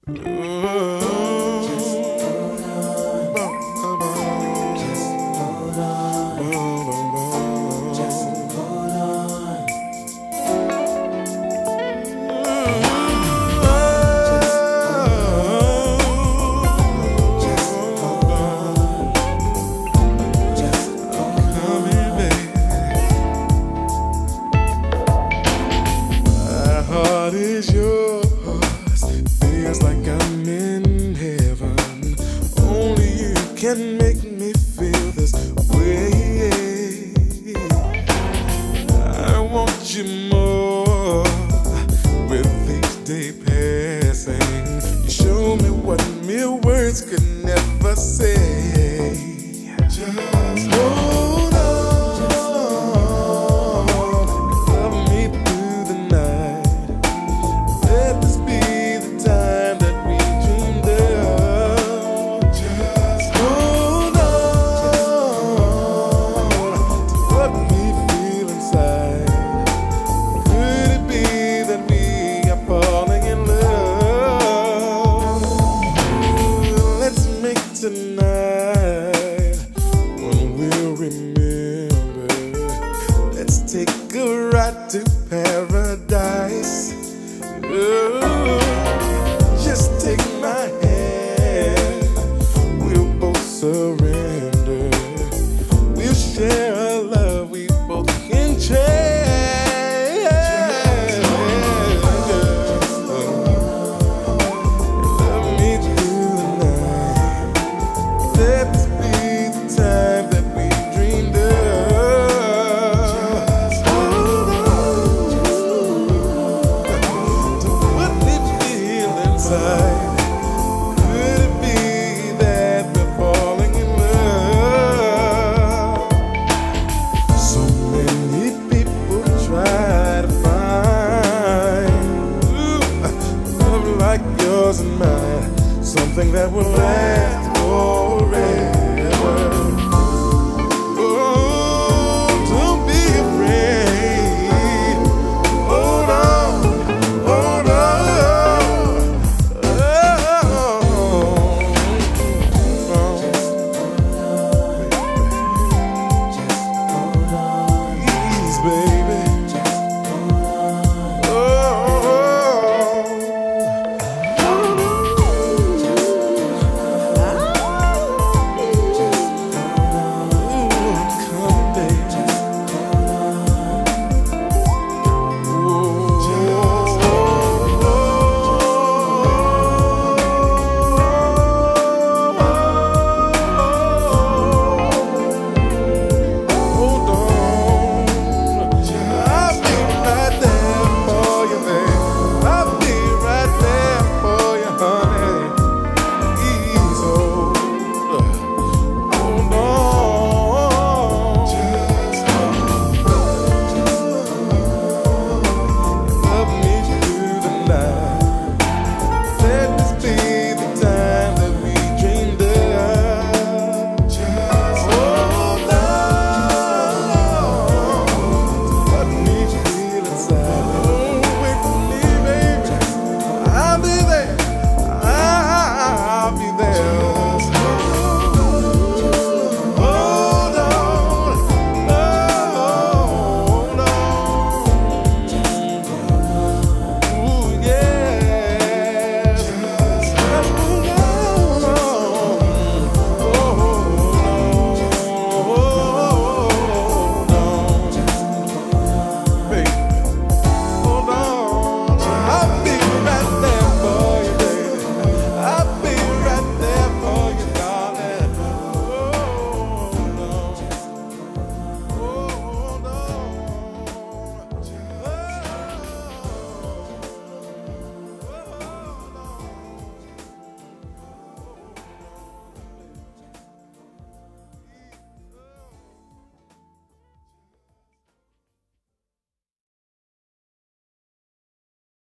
Is yours. Feels like I'm in heaven. Only you can make me feel this way. I want you more with each day passing. You show me what mere words could never say. Just hold on. Tonight, when we'll remember, let's take a ride to paradise. Oh, just take my hand, we'll both surrender. We'll share a love we both can cherish. Let's be the time that we dreamed of. Hold on to what we feel inside. Could it be that we're falling in love? So many people try to find love like yours and mine, something that will last forever.